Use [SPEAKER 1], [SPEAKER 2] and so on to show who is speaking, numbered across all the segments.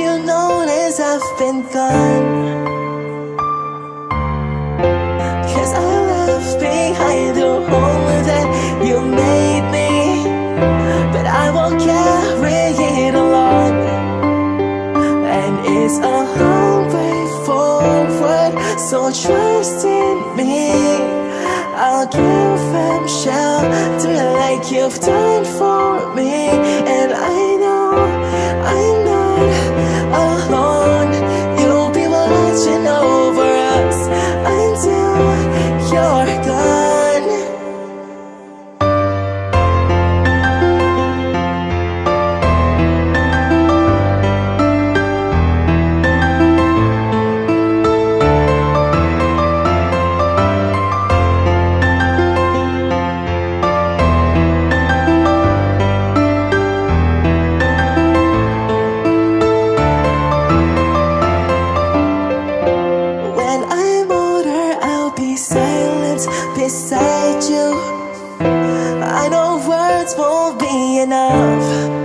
[SPEAKER 1] you notice I've been gone? 'Cause I left behind the home that you made me, but I won't carry it along. And it's a long way forward, so trust in me. I'll give them shelter like you've done for me. And I know I'm not alone. You'll be watching over us until you're gone. Beside you, I know words won't be enough.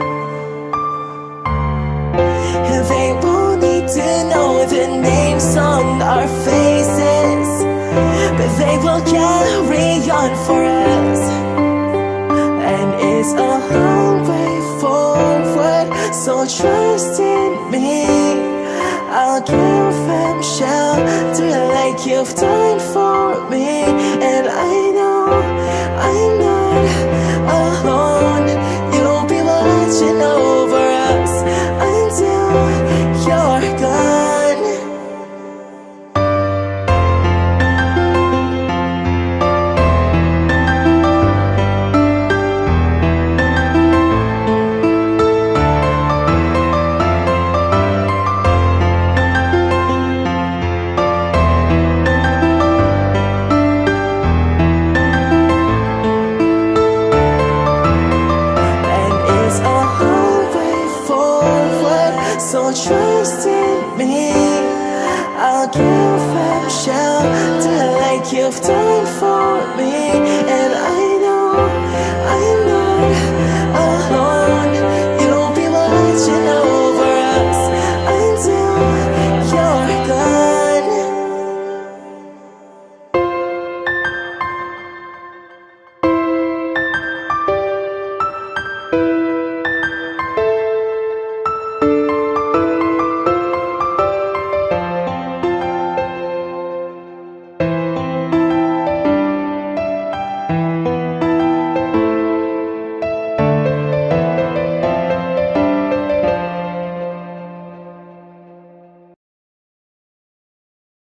[SPEAKER 1] They won't need to know the names on our faces, but they will carry on for us. And it's a long way forward, so trust in me. I'll give them shelter like you've done for me. And I know I'm not alone. You'll be watching over us until you're gone. So trust in me. I'll give them shelter like you've done for me. And I know